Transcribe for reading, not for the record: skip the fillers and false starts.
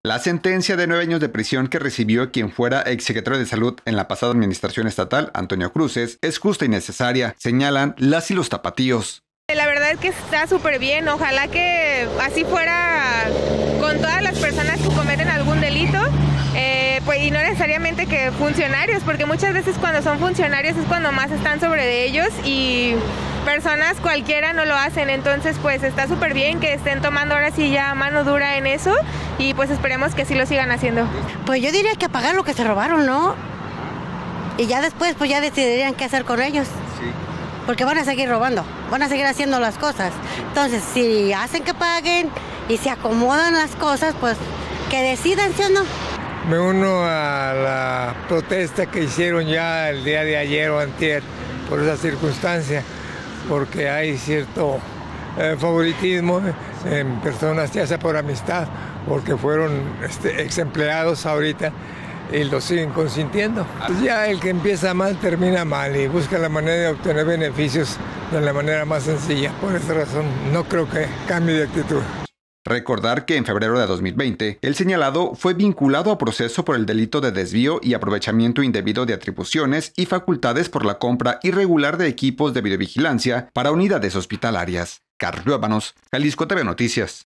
La sentencia de 9 años de prisión que recibió quien fuera exsecretario de Salud en la pasada administración estatal, Antonio Cruces, es justa y necesaria, señalan las y los tapatíos. La verdad es que está súper bien, ojalá que así fuera con todas las personas que cometen algún delito, pues, y no necesariamente que funcionarios, porque muchas veces cuando son funcionarios es cuando más están sobre de ellos y personas cualquiera no lo hacen, entonces pues está súper bien que estén tomando ahora sí ya mano dura en eso y pues esperemos que sí lo sigan haciendo. Pues yo diría que pagar lo que se robaron, ¿no? Y ya después pues ya decidirían qué hacer con ellos. Sí. Porque van a seguir robando, van a seguir haciendo las cosas. Entonces, si hacen que paguen y se acomodan las cosas, pues que decidan, ¿sí o no? Me uno a la protesta que hicieron ya el día de ayer o antier por esa circunstancia, porque hay cierto favoritismo en personas, ya sea por amistad, porque fueron ex empleados ahorita y lo siguen consintiendo. Pues ya el que empieza mal termina mal y busca la manera de obtener beneficios de la manera más sencilla. Por esa razón no creo que cambie de actitud. Recordar que en febrero de 2020, el señalado fue vinculado a proceso por el delito de desvío y aprovechamiento indebido de atribuciones y facultades por la compra irregular de equipos de videovigilancia para unidades hospitalarias. Carlos Luébanos, Jalisco TV Noticias.